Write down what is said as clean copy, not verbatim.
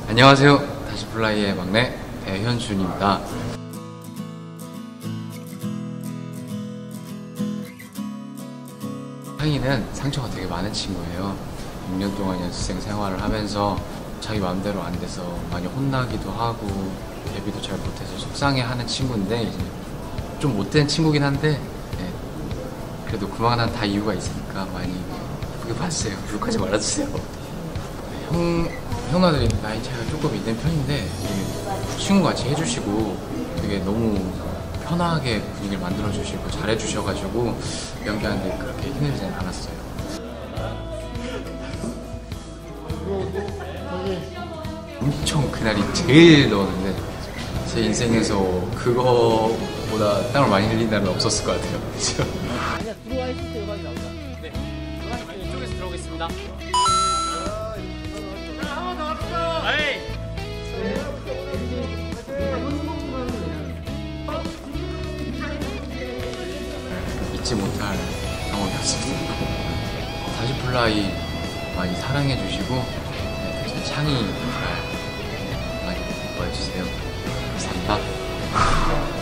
안녕하세요. 다시플라이의 막내 배현준입니다. 상이는 상처가 되게 많은 친구예요. 6년 동안 연습생 생활을 하면서 자기 마음대로 안 돼서 많이 혼나기도 하고 데뷔도 잘 못해서 속상해하는 친구인데 이제 좀 못된 친구긴 한데 네, 그래도 그만한 다 이유가 있으니까 많이 예쁘게 봤어요. 욕하지 말아주세요. 형아들이 나이 차이가 조금 있는 편인데 되게 친구같이 해주시고 되게 너무 편하게 분위기를 만들어주시고 잘해주셔가지고 연기하는데 그렇게 힘들지는 않았어요. 엄청 그날이 제일 더웠는데 제 인생에서 그거보다 땀을 많이 흘린 날은 없었을 것 같아요. 그렇죠? 아니야, 들어와 있을 때 음악이 나오자. 네. 이쪽에서 들어오겠습니다. 잊지 못할 경험이었습니다. 다시플라이 많이 사랑해주시고 제 창이 많이 보여주세요. 감사합니다.